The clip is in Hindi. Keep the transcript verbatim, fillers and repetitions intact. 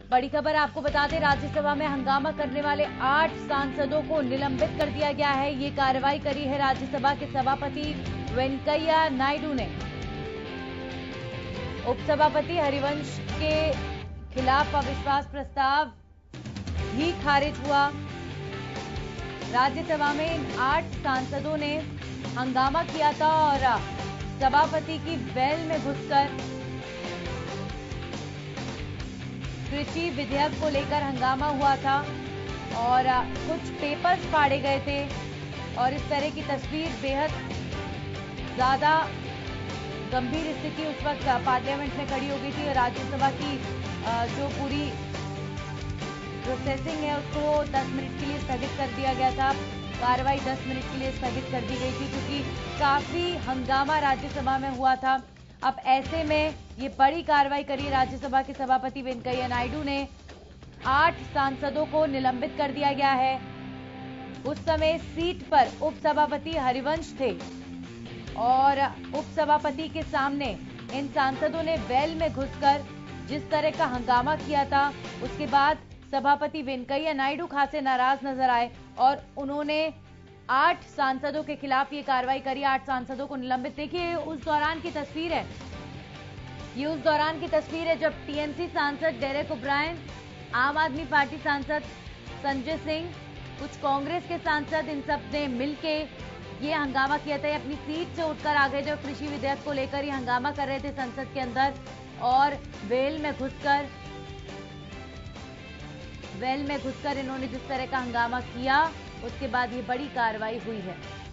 बड़ी खबर आपको बता दें, राज्यसभा में हंगामा करने वाले आठ सांसदों को निलंबित कर दिया गया है। ये कार्रवाई करी है राज्यसभा के सभापति वेंकैया नायडू ने। उपसभापति हरिवंश के खिलाफ अविश्वास प्रस्ताव भी खारिज हुआ। राज्यसभा में इन आठ सांसदों ने हंगामा किया था और सभापति की वेल में घुसकर कृषि विधेयक को लेकर हंगामा हुआ था और कुछ पेपर्स फाड़े गए थे और इस तरह की तस्वीर बेहद ज्यादा गंभीर स्थिति उस वक्त पार्लियामेंट में खड़ी हो गई थी। राज्यसभा की जो पूरी प्रोसेसिंग है उसको दस मिनट के लिए स्थगित कर दिया गया था। कार्रवाई दस मिनट के लिए स्थगित कर दी गई थी क्योंकि काफी हंगामा राज्यसभा में हुआ था। अब ऐसे में ये बड़ी कार्रवाई करी राज्यसभा के सभापति वेंकैया नायडू ने। आठ सांसदों को निलंबित कर दिया गया है। उस समय सीट पर उपसभापति हरिवंश थे और उपसभापति के सामने इन सांसदों ने वेल में घुसकर जिस तरह का हंगामा किया था, उसके बाद सभापति वेंकैया नायडू खासे नाराज नजर आए और उन्होंने आठ सांसदों के खिलाफ ये कार्रवाई करी। आठ सांसदों को निलंबित। देखिए उस दौरान की तस्वीर है, ये उस दौरान की तस्वीर है जब टीएमसी सांसद डेरेक ओब्रायन, आम आदमी पार्टी सांसद संजय सिंह, कुछ कांग्रेस के सांसद, इन सब ने मिलके ये हंगामा किया था। ये अपनी सीट से उठकर आ गए थे, कृषि विधेयक को लेकर ये हंगामा कर रहे थे संसद के अंदर और वेल में घुसकर वेल में घुसकर इन्होंने जिस तरह का हंगामा किया, उसके बाद ये बड़ी कार्रवाई हुई है।